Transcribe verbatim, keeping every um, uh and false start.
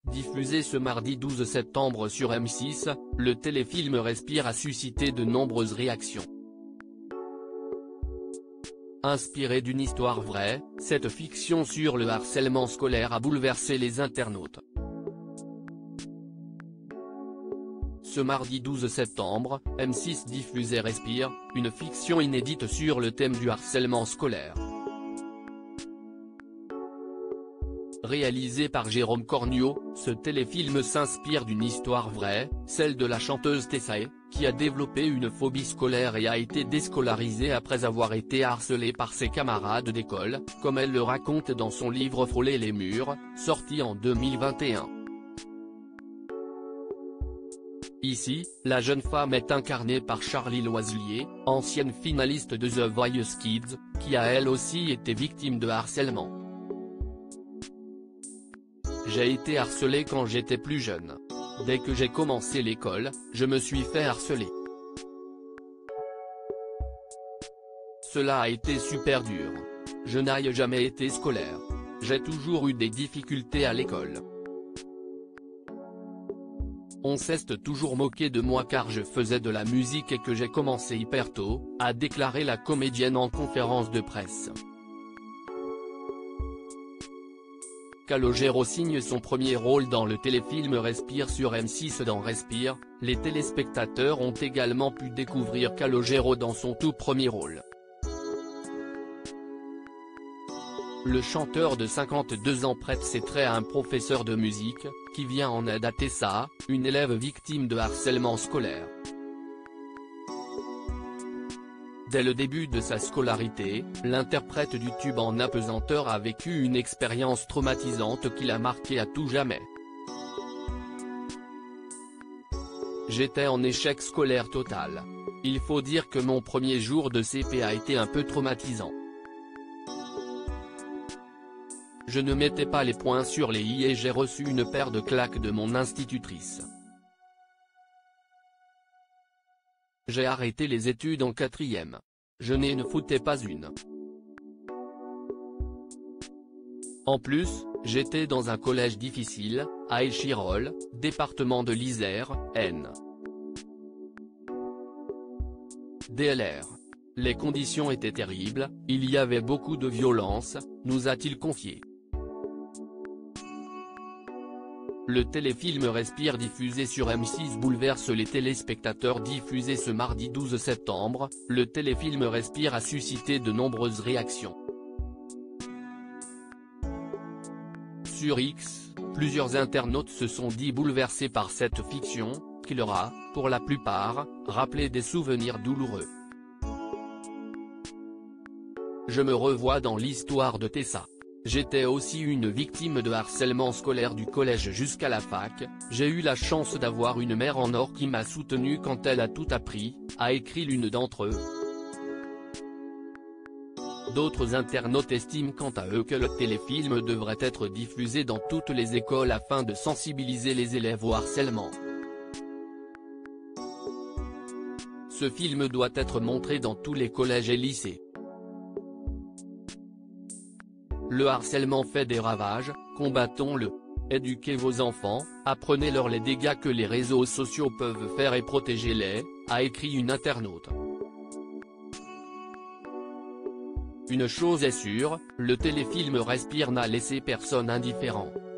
Diffusé ce mardi douze septembre sur M six, le téléfilm Respire a suscité de nombreuses réactions. Inspiré d'une histoire vraie, cette fiction sur le harcèlement scolaire a bouleversé les internautes. Ce mardi douze septembre, M six diffusait Respire, une fiction inédite sur le thème du harcèlement scolaire. Réalisé par Jérôme Cornio, ce téléfilm s'inspire d'une histoire vraie, celle de la chanteuse Tessae, qui a développé une phobie scolaire et a été déscolarisée après avoir été harcelée par ses camarades d'école, comme elle le raconte dans son livre Frôler les murs, sorti en deux mille vingt et un. Ici, la jeune femme est incarnée par Charlie Loiselier, ancienne finaliste de The Voice Kids, qui a elle aussi été victime de harcèlement. J'ai été harcelée quand j'étais plus jeune. Dès que j'ai commencé l'école, je me suis fait harceler. Cela a été super dur. Je n'ai jamais été scolaire. J'ai toujours eu des difficultés à l'école. On s'est toujours moqué de moi car je faisais de la musique et que j'ai commencé hyper tôt, a déclaré la comédienne en conférence de presse. Calogero signe son premier rôle dans le téléfilm Respire sur M six. Dans Respire, les téléspectateurs ont également pu découvrir Calogero dans son tout premier rôle. Le chanteur de cinquante-deux ans prête ses traits à un professeur de musique, qui vient en aide à Tessa, une élève victime de harcèlement scolaire. Dès le début de sa scolarité, l'interprète du tube en apesanteur a vécu une expérience traumatisante qui l'a marqué à tout jamais. J'étais en échec scolaire total. Il faut dire que mon premier jour de C P a été un peu traumatisant. Je ne mettais pas les points sur les i et j'ai reçu une paire de claques de mon institutrice. J'ai arrêté les études en quatrième. Je n'en foutais pas une. En plus, j'étais dans un collège difficile, à Échirolles, département de l'Isère, N. D L R. Les conditions étaient terribles, il y avait beaucoup de violence, nous a-t-il confié. Le téléfilm Respire diffusé sur M six bouleverse les téléspectateurs. Diffusé ce mardi douze septembre, le téléfilm Respire a suscité de nombreuses réactions. Sur X, plusieurs internautes se sont dit bouleversés par cette fiction, qui leur a, pour la plupart, rappelé des souvenirs douloureux. Je me revois dans l'histoire de Tessa. J'étais aussi une victime de harcèlement scolaire du collège jusqu'à la fac, j'ai eu la chance d'avoir une mère en or qui m'a soutenu quand elle a tout appris, a écrit l'une d'entre eux. D'autres internautes estiment quant à eux que le téléfilm devrait être diffusé dans toutes les écoles afin de sensibiliser les élèves au harcèlement. Ce film doit être montré dans tous les collèges et lycées. Le harcèlement fait des ravages, combattons-le. Éduquez vos enfants, apprenez-leur les dégâts que les réseaux sociaux peuvent faire et protégez-les, a écrit une internaute. Une chose est sûre, le téléfilm Respire n'a laissé personne indifférent.